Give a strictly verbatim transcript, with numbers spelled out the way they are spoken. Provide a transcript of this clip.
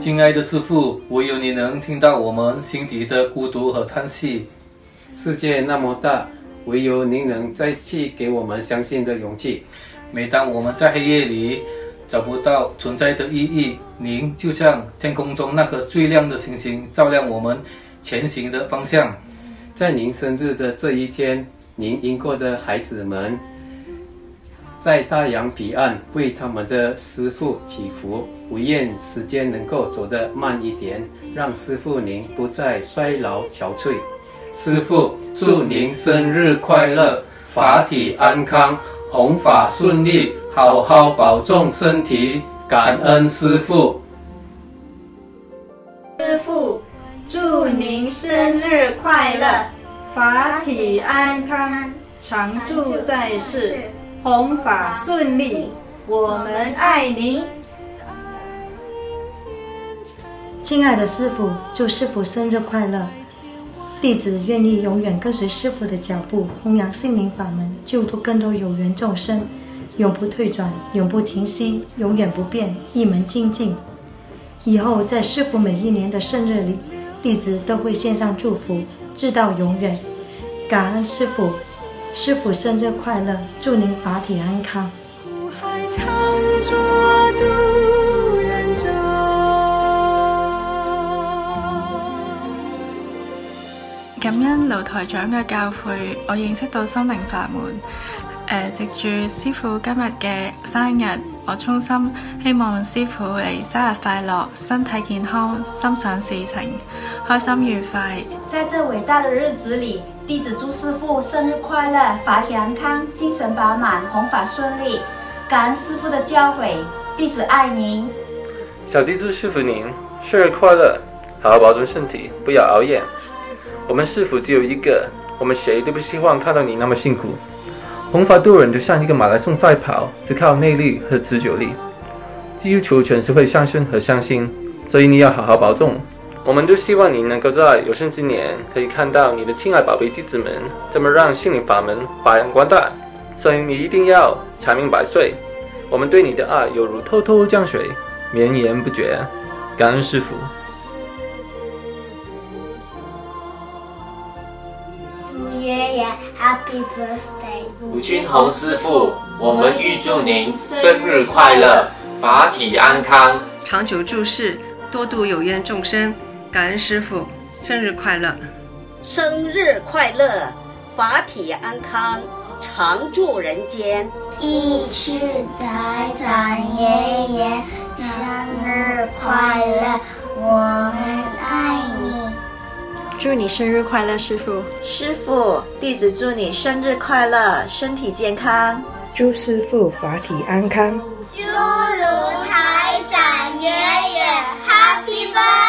亲爱的师父，唯有你能听到我们心底的孤独和叹息。 世界那么大，唯有您能再次给我们相信的勇气。 每当我们在黑夜里找不到存在的意义，您就像天空中那颗最亮的星星，照亮我们前行的方向。 在您生日的这一天，您迎过的孩子们在大洋彼岸为他们的师父祈福，唯愿时间能够走得慢一点，让师父您不再衰老憔悴。师父，祝您生日快乐，法体安康，弘法顺利，好好保重身体，感恩师父。 师父，祝您生日快乐，法体安康，常驻在世，弘法顺利，我们爱您。 亲爱的师父，祝师父生日快乐！弟子愿意永远跟随师父的脚步，弘扬心灵法门，救度更多有缘众生，永不退转，永不停息，永远不变，一门精进。以后在师父每一年的生日里，弟子都会献上祝福，直到永远。感恩师父，师父生日快乐，祝您法体安康。苦海常作渡人舟， 感恩盧台長嘅教誨，我認識到心靈法門。誒，藉住師父今日嘅生日，我衷心希望師父你生日快樂，身體健康，心想事成，開心愉快。 在這偉大的日子裡，弟子祝師父生日快樂，法體安康，精神飽滿，弘法順利。感恩師父的教誨，弟子愛您。 小弟祝師父您生日快樂，好好保重身體，不要熬夜。我们师父只有一个，我们谁都不希望看到你那么辛苦。弘法度人就像一个马拉松赛跑，只靠内力和持久力，基于求全是会上升和上心，所以你要好好保重。我们都希望你能够在有生之年可以看到你的亲爱宝贝弟子们怎么让心灵法门发扬光大，所以你一定要长命百岁。我们对你的爱犹如滔滔江水，绵延不绝。感恩师父。 爷爷 ，Happy Birthday！ 吴君宏师父，我们预祝您生日快乐，法体安康， 长久住世，多度有缘众生。感恩师父，生日快乐！ 生日快乐，法体安康，常驻人间。 一去财长爷爷，生日快乐，我们爱你。 祝你生日快乐，师父！ 师父，弟子祝你生日快乐，身体健康。 祝师父法体安康。 诸如财长爷爷 ，Happy Birthday！